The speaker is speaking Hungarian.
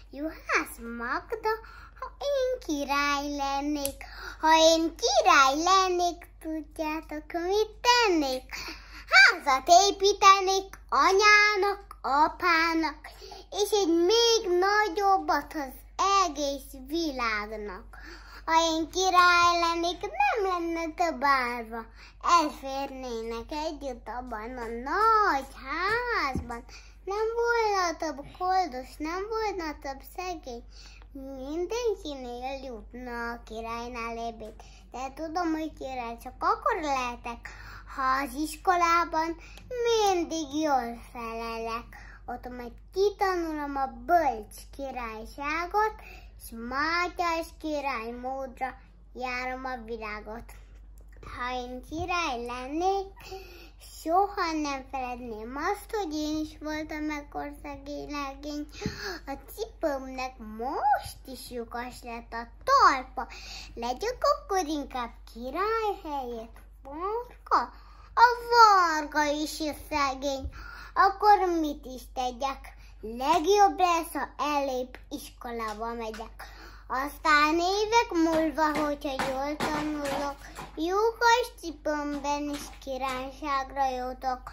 Juhász Magda, ha én király lennék. Ha én király lennék, tudjátok, mit tennék? Házat építenék anyának, apának, és egy még nagyobbat az egész világnak. Ha én király lennék, nem lenne több árva. Elférnének együtt abban a nagy házban. Nem volna több koldus, nem volna több szegény. Mindenkinél jutna a királynál ebéd. De tudom, hogy király csak akkor lehetek, ha az iskolában mindig jól felelek. Ott majd kitanulom a bölcs királyságot, és Mátyás király módra járom a világot. Ha én király lennék, soha nem feledném azt, hogy én is voltam ekkor szegény legény. A cipőmnek most is lyukas lett a talpa. Legyek akkor inkább király helyett varga? A varga is szegény. Akkor mit is tegyek? Legjobb lesz, ha elép iskolába megyek. Aztán évek múlva, hogyha jól tanulok, lyukas cipőmben is királyságra jutok.